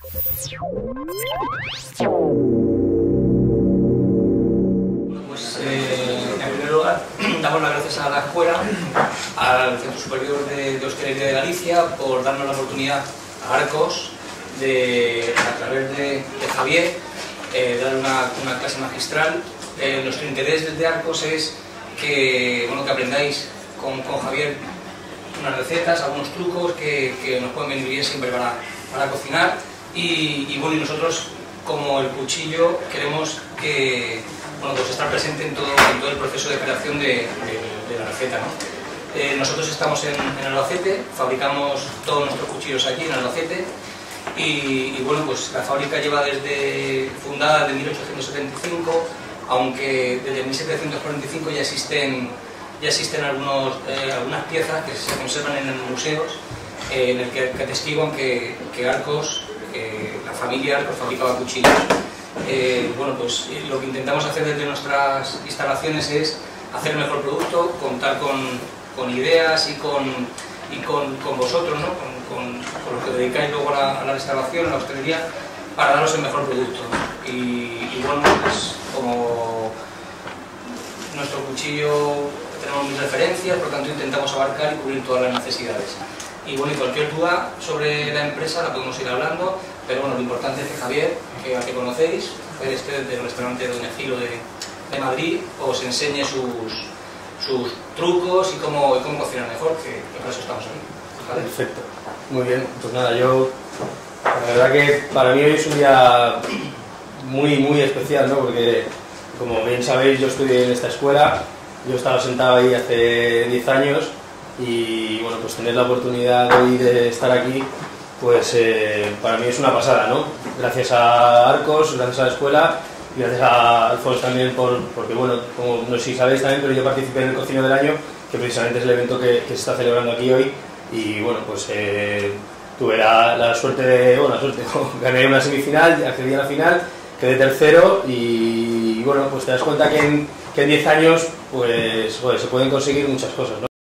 Pues en primer lugar damos las gracias a la escuela, al Centro Superior de Hostelería de Galicia por darnos la oportunidad a Arcos de, a través de Javier, dar una clase magistral. Nuestro interés desde Arcos es que, bueno, que aprendáis con Javier unas recetas, algunos trucos que nos pueden venir bien siempre para cocinar y bueno, y nosotros como el cuchillo queremos que, bueno, pues estar presente en todo el proceso de creación de la receta, ¿no? Nosotros estamos en Albacete, fabricamos todos nuestros cuchillos aquí en Albacete y bueno, pues la fábrica lleva fundada desde 1875, aunque desde 1745 ya existen algunas piezas que se conservan en los museos en el que atestiguan que Arcos, la familia Arcos fabricaba cuchillos. Bueno, pues lo que intentamos hacer desde nuestras instalaciones es hacer el mejor producto, contar con ideas y con vosotros, ¿no? con los que dedicáis luego a la restauración, a la hostelería, para daros el mejor producto. Y bueno, pues como nuestro cuchillo tenemos mis referencias, por lo tanto intentamos abarcar y cubrir todas las necesidades. Y bueno, y cualquier duda sobre la empresa la podemos ir hablando, pero bueno, lo importante es que Javier, al que conocéis, del restaurante Doña Filo de Madrid, os enseñe sus trucos y cómo cocinar mejor, que para eso estamos aquí. ¿Vale? Perfecto, muy bien. Pues nada, la verdad que para mí hoy es un día muy especial, ¿no? Porque como bien sabéis, yo estudié en esta escuela, yo estaba sentado ahí hace 10 años y bueno, pues tener la oportunidad hoy de estar aquí, pues para mí es una pasada, ¿no? Gracias a Arcos, gracias a la escuela y gracias a Alfonso también porque bueno, como no sé si sabéis también, pero yo participé en el Cocinero del Año, que precisamente es el evento que se está celebrando aquí hoy y bueno, pues tuve la suerte gané una semifinal, accedí a la final, quedé tercero y bueno, pues te das cuenta que en 10 años pues se pueden conseguir muchas cosas, ¿no?